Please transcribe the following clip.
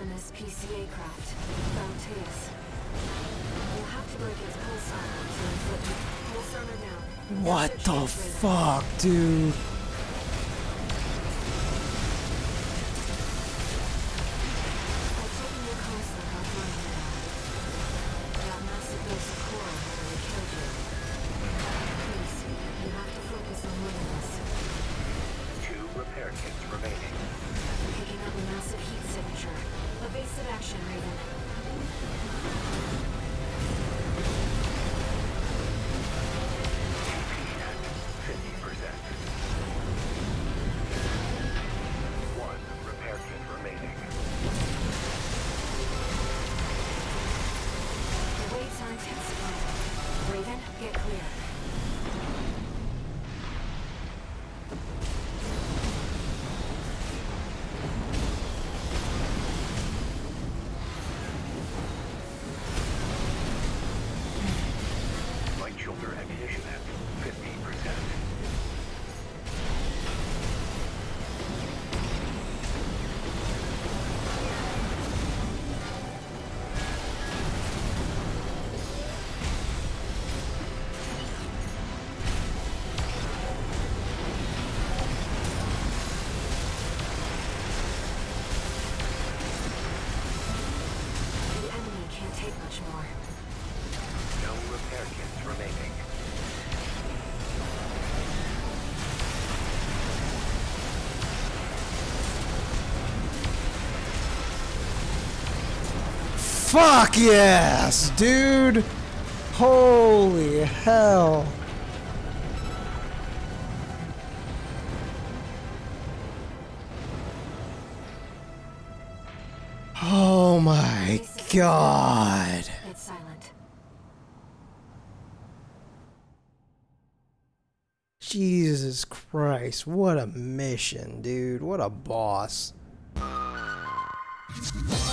autonomous PCA craft, Balteus. We'll have to break its pulsar to inflict pulsar down. What the fuck, dude? I've taken your console offline now. That massive dose of coral nearly killed you. Please, you have to focus on more than this. 2 repair kits remaining. Picking up a massive heat signature. Evasive action, Raven. Raven, get clear. Light shoulder ammunition at 50%. Take much more. No repair kits remaining. Fuck yes, dude! Holy hell! Oh my god! It's silent. Jesus Christ, what a mission, dude. What a boss.